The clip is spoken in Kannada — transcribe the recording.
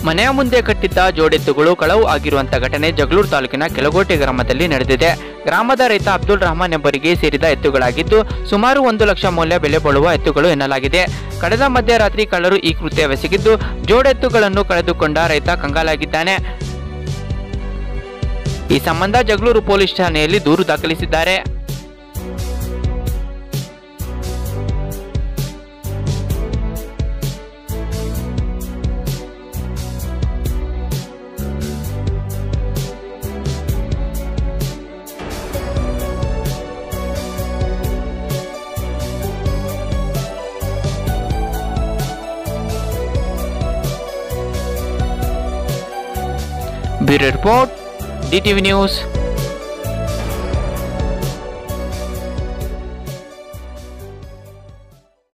ಮನೆಯ ಮುಂದೆ ಕಟ್ಟಿದ್ದ ಜೋಡೆತ್ತುಗಳು ಕಳವು ಆಗಿರುವಂತಹ ಘಟನೆ ಜಗಳೂರು ತಾಲೂಕಿನ ಕೆಳಗೋಟೆ ಗ್ರಾಮದಲ್ಲಿ ನಡೆದಿದೆ. ಗ್ರಾಮದ ರೈತ ಅಬ್ದುಲ್ ರಹಮಾನ್ ಎಂಬರಿಗೆ ಸೇರಿದ ಎತ್ತುಗಳಾಗಿದ್ದು ಸುಮಾರು 1 ಲಕ್ಷ ಮೌಲ್ಯ ಬೆಲೆ ಬಾಳುವ ಎತ್ತುಗಳು ಎನ್ನಲಾಗಿದೆ. ಕಳೆದ ಮಧ್ಯರಾತ್ರಿ ಕಳ್ಳರು ಈ ಕೃತ್ಯವೆಸಗಿದ್ದು ಜೋಡೆತ್ತುಗಳನ್ನು ಕಳೆದುಕೊಂಡ ರೈತ ಕಂಗಾಲಾಗಿದ್ದಾನೆ. ಈ ಸಂಬಂಧ ಜಗಳೂರು ಪೊಲೀಸ್ ಠಾಣೆಯಲ್ಲಿ ದೂರು ದಾಖಲಿಸಿದ್ದಾರೆ. Bureau report DTV news.